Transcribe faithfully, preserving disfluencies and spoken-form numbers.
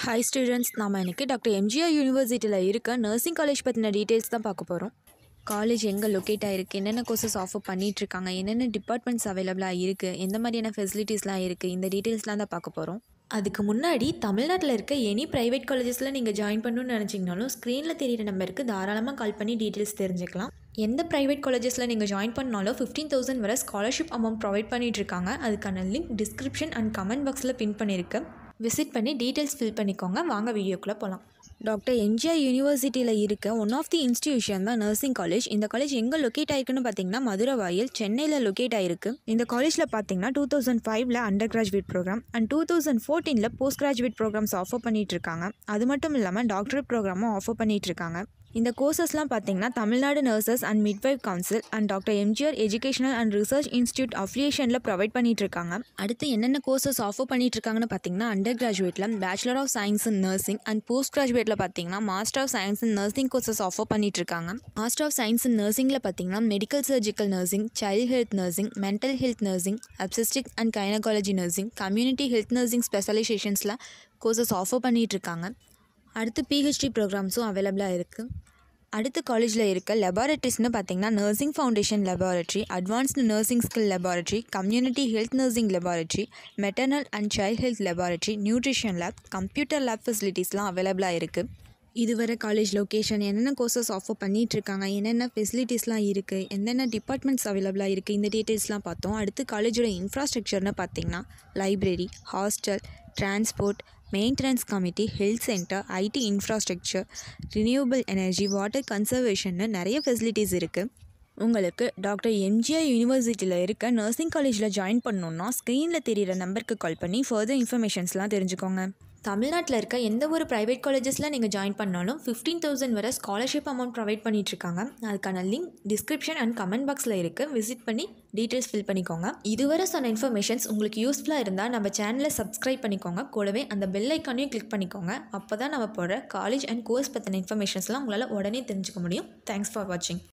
Hi students, நாம இன்னைக்கு doctor MGR யூனிவர்சிட்டியில் இருக்க நர்சிங் காலேஜ் பற்றின டீட்டெயில்ஸ் தான் பார்க்க போகிறோம். காலேஜ் எங்கே லொக்கேட் ஆகிருக்கு, என்னென்ன கோர்சஸ் ஆஃபர் பண்ணிகிட்ருக்காங்க, என்னென்ன டிபார்ட்மெண்ட்ஸ் அவைலபிளாக இருக்குது, எந்த மாதிரியான ஃபெசிலிட்டிஸ்லாம் இருக்குது, இந்த டீட்டெயில்ஸ்லாம் தான் பார்க்க போகிறோம். அதுக்கு முன்னாடி தமிழ்நாட்டில் இருக்க எனி ப்ரைவேட் காலேஜஸில் நீங்கள் ஜாயின் பண்ணணும்னு நினச்சிங்கனாலும் ஸ்க்ரீனில் தெரியிற நம்பருக்கு தாராளமாக கால் பண்ணி டீட்டெயில்ஸ் தெரிஞ்சுக்கலாம். எந்த ப்ரைவேட் காலேஜஸில் நீங்கள் ஜாயின் பண்ணாலும் ஃபிஃப்டீன் தௌசண்ட் வரை ஸ்காலர்ஷிப் அமௌண்ட் ப்ரொவைட் பண்ணிகிட்ருக்காங்க. அதுக்கான லிங்க் டிஸ்கிரிப்ஷன் அண்ட் கமெண்ட் பாக்ஸில் பின் பண்ணியிருக்கேன். விசிட் பண்ணி டீட்டெயில்ஸ் ஃபில் பண்ணிக்கோங்க. வாங்க வீடியோக்குள்ளே போகலாம். டாக்டர் எம்ஜிஆர் யூனிவர்சிட்டியில் இருக்க ஒன் ஆஃப் தி இன்ஸ்டிடியூஷன் தான் நர்சிங் காலேஜ். இந்த காலேஜ் எங்கே லொக்கேட் ஆயிருக்குன்னு பார்த்தீங்கன்னா மதுரவாயில் சென்னையில் லொக்கேட் ஆயிருக்கு. இந்த காலேஜில் பார்த்தீங்கன்னா டூ தௌசண்ட் ஃபைவ்ல under graduate program and two thousand ஃபோர்டீனில் போஸ்ட் கிராஜுவேட் ப்ரோக்ராம்ஸ் ஆஃபர் பண்ணிட்டு இருக்காங்க. அது மட்டும் இல்லாமல் டாக்டரேட் ப்ரோக்ராமும் ஆஃபர் பண்ணிட்டு இருக்காங்க. இந்த கோர்சஸ்லாம் பார்த்தீங்கன்னா Tamil Nadu nurses and midwife council and doctor MGR educational and research institute அஃபிலியேஷனில் ப்ரொவைட் பண்ணிட்டு இருக்காங்க. அடுத்து என்னென்ன கோர்சஸ் ஆஃபர் பண்ணிட்டு இருக்காங்கன்னு பார்த்தீங்கன்னா அண்டர் கிராஜுவேட்டில் bachelor of science in nursing and post கிராஜுவேட்டில் பார்த்தீங்கன்னா master of science in nursing courses offer பண்ணிட்டு இருக்காங்க. மாஸ்டர் ஆஃப் சயின்ஸ் இன் நர்சிங்கில் பார்த்தீங்கன்னா medical surgical nursing, child health nursing, mental health nursing, obstetric and gynaecology nursing, community health nursing ஸ்பெஷலைசேஷன்ஸில் courses offer பண்ணிட்டு இருக்காங்க. அடுத்து PhD ப்ரோக்ராம்ஸும் அவைலபிளாக இருக்குது. அடுத்த காலேஜில் இருக்க லெபார்ட்ரிஸ்னு பார்த்தீங்கன்னா nursing foundation laboratory, advanced nursing skill laboratory, community health nursing laboratory, maternal and child health laboratory, nutrition lab, computer lab ஃபெசிலிட்டிஸ்லாம் அவைலபிளாக இருக்குது. இதுவரை காலேஜ் லொக்கேஷன், என்னென்ன கோர்சஸ் ஆஃபர் பண்ணிகிட்ருக்காங்க, என்னென்ன ஃபெசிலிட்டிஸ்லாம் இருக்குது, என்னென்ன டிபார்ட்மெண்ட்ஸ் அவைலபிளாக இருக்குது, இந்த டீட்டெயில்ஸ்லாம் பார்த்தோம். அடுத்து காலேஜோட இன்ஃப்ராஸ்ட்ரக்சர்னு பார்த்தீங்கன்னா library, hostel, transport, maintenance committee, health centre, IT infrastructure, renewable energy, water கன்சர்வேஷன்னு நிறைய ஃபெசிலிட்டிஸ் இருக்குது. உங்களுக்கு டாக்டர் எம்ஜிஆர் யூனிவர்சிட்டியில் இருக்க நர்சிங் காலேஜில் ஜாயின் பண்ணணுன்னா ஸ்க்ரீனில் தெரிகிற நம்பருக்கு கால் பண்ணி ஃபர்தர் இன்ஃபர்மேஷன்ஸ்லாம் தெரிஞ்சுக்கோங்க. தமிழ்நாட்டில் இருக்க எந்த ஒரு ப்ரைவேட் காலேஜஸில் நீங்கள் ஜாயின் பண்ணாலும் ஃபிஃப்டீன் தௌசண்ட் வரை ஸ்காலர்ஷிப் அமௌண்ட் ப்ரொவைட் பண்ணிகிட்ருக்காங்க. அதுக்கான லிங்க் டிஸ்கிரிப்ஷன் அண்ட் கமெண்ட் பாக்ஸில் இருக்குது. விசிட் பண்ணி டீட்டெயில்ஸ் ஃபில் பண்ணிக்கோங்க. இதுவரை சொன்ன இன்ஃபர்மேஷன்ஸ் உங்களுக்கு யூஸ்ஃபுல்லாக இருந்தால் நம்ம சேனலை சப்ஸ்கிரைப் பண்ணிக்கோங்க. கூடவே அந்த பெல் ஐக்கானையும் கிளிக் பண்ணிக்கோங்க. அப்போ தான் நம்ம போடுற காலேஜ் அண்ட் கோர்ஸ் பற்றின இன்ஃபர்மேஷன்ஸ்லாம் உங்களால் உடனே தெரிஞ்சுக்க முடியும். தேங்க்ஸ் ஃபார் வாட்சிங்.